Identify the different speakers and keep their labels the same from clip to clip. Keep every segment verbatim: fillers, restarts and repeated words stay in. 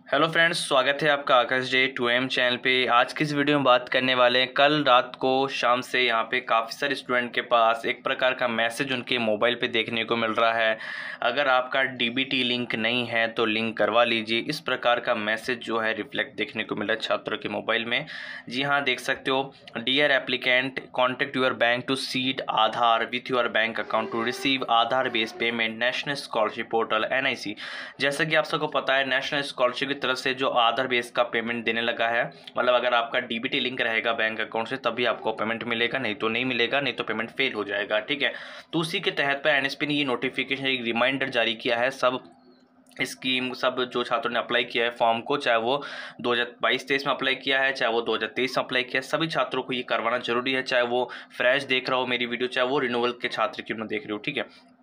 Speaker 1: Hello friends, स्वागत है आपका आकाश डे टू एम चैनल पे। आज की इस वीडियो में बात करने वाले हैं, कल रात को शाम से यहाँ पे काफ़ी सारे स्टूडेंट के पास एक प्रकार का मैसेज उनके मोबाइल पे देखने को मिल रहा है। अगर आपका डीबीटी लिंक नहीं है तो लिंक करवा लीजिए। इस प्रकार का मैसेज जो है रिफ्लेक्ट देखने को मिला छात्रों के मोबाइल में। जी हाँ, देख सकते हो, dear applicant, contact your bank to seed Aadhaar with your bank account to receive Aadhaar based payment national scholarship portal N I C. जैसा कि आप सबको पता है, नेशनल स्कॉलरशिप तरफ से जो आधार बेस का पेमेंट देने लगा है, मतलब अगर आपका डीबीटी लिंक रहेगा बैंक अकाउंट से तभी आपको पेमेंट मिलेगा, नहीं तो नहीं मिलेगा, नहीं तो पेमेंट फेल हो जाएगा। ठीक है, तो उसी के तहत पर एनएसपी ने ये नोटिफिकेशन, एक रिमाइंडर जारी किया है सब स्कीम, सब जो छात्रों ने अप्लाई किया है फॉर्म को, चाहे वो दो हज़ार बाईस तेईस में अप्लाई किया है, चाहे वो दो हज़ार तेईस में अप्लाई किया है, सभी छात्रों को ये करवाना जरूरी है। चाहे वो फ्रेश देख रहा हो मेरी वीडियो, चाहे वो रिन्यूअल के छात्र क्यों ना देख रहे हो। ठीक है,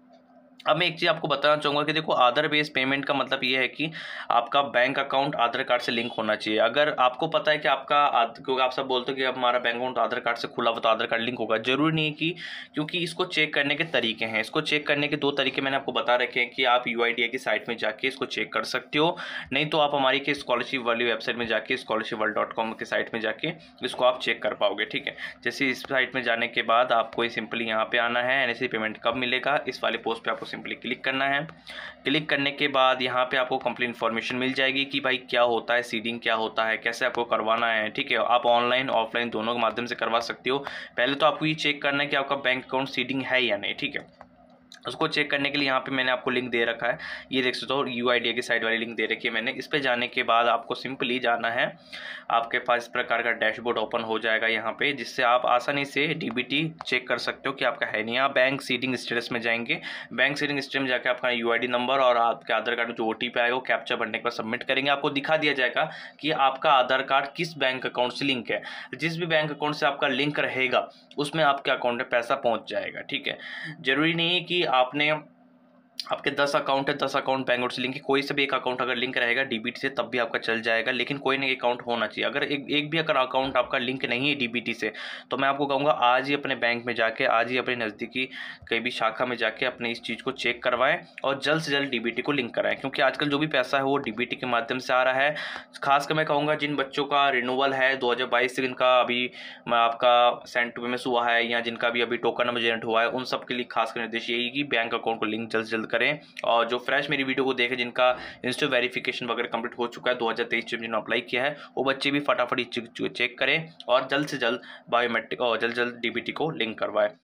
Speaker 1: अब मैं एक चीज़ आपको बताना चाहूँगा कि देखो, आधार बेस्ड पेमेंट का मतलब ये है कि आपका बैंक अकाउंट आधार कार्ड से लिंक होना चाहिए। अगर आपको पता है कि आपका, क्योंकि आप सब बोलते हो कि अब हमारा बैंक अकाउंट आधार कार्ड से खुला हुआ तो आधार कार्ड लिंक होगा, जरूरी नहीं है कि, क्योंकि इसको चेक करने के तरीके हैं। इसको चेक करने के दो तरीके मैंने आपको बता रखे हैं कि आप यू आई डी ए की साइट में जाके इसको चेक कर सकते हो, नहीं तो आप हमारी के स्कॉलरशिप वाली वेबसाइट में जाके, स्कॉलरशिप वर्ल्ड डॉट कॉम की साइट में जाके इसको आप चेक कर पाओगे। ठीक है, जैसे इस साइट में जाने के बाद आपको सिंपली यहाँ पे आना है, एन एस सी पेमेंट कब मिलेगा, इस वाले पोस्ट पे आपको सिंपली क्लिक करना है। क्लिक करने के बाद यहाँ पे आपको कंप्लीट इन्फॉर्मेशन मिल जाएगी कि भाई क्या होता है सीडिंग, क्या होता है, कैसे आपको करवाना है। ठीक है, आप ऑनलाइन ऑफलाइन दोनों के माध्यम से करवा सकते हो। पहले तो आपको ये चेक करना है कि आपका बैंक अकाउंट सीडिंग है या नहीं। ठीक है, उसको चेक करने के लिए यहाँ पे मैंने आपको लिंक दे रखा है, ये देख सकते हो, यू आई डी ए की साइड वाली लिंक दे रखी है मैंने। इस पे जाने के बाद आपको सिंपली जाना है, आपके पास इस प्रकार का डैशबोर्ड ओपन हो जाएगा यहाँ पे, जिससे आप आसानी से डीबीटी चेक कर सकते हो कि आपका है नहीं। आप बैंक सीडिंग स्टेटस में जाएंगे, बैंक सीडिंग स्टेटस में जाकर अपना यू आई डी नंबर और आपके आधार कार्ड में जो ओ टी पी आएगा वो कैप्चा भरने के बाद सबमिट करेंगे। आपको दिखा दिया जाएगा कि आपका आधार कार्ड किस बैंक अकाउंट से लिंक है। जिस भी बैंक अकाउंट से आपका लिंक रहेगा उसमें आपके अकाउंट में पैसा पहुँच जाएगा। ठीक है, जरूरी नहीं है कि आपने, आपके दस अकाउंट है, दस अकाउंट बैंक अकाउंट से लिंक है, कोई से भी एक अकाउंट अगर लिंक रहेगा डीबीटी से तब भी आपका चल जाएगा, लेकिन कोई ना एक अकाउंट होना चाहिए। अगर एक एक भी अगर अकाउंट आपका लिंक नहीं है डीबीटी से, तो मैं आपको कहूँगा आज ही अपने बैंक में जाके, आज ही अपने नज़दीकी कहीं भी शाखा में जाके अपने इस चीज़ को चेक करवाएं और जल्द से जल्द डीबीटी को लिंक कराएं, क्योंकि आजकल जो भी पैसा है वो डीबीटी के माध्यम से आ रहा है। खासकर मैं कहूँगा जिन बच्चों का रिन्यूअल है दो हज़ार बाईस से, जिनका अभी आपका सेंड टू पेमेंट हुआ है या जिनका भी अभी टोकन नंबर जनरेट हुआ है, उन सब के लिए खासकर निर्देश यही कि बैंक अकाउंट को लिंक जल्द से जल्द करें। और जो फ्रेश मेरी वीडियो को देखे, जिनका इंस्टा वेरिफिकेशन वगैरह कंप्लीट हो चुका है दो हज़ार तेईस में जिन्होंने अप्लाई किया है, वो बच्चे भी फटाफट चेक करें और जल्द से जल्द बायोमेट्रिक और जल्द जल्द डीबीटी को लिंक करवाएं।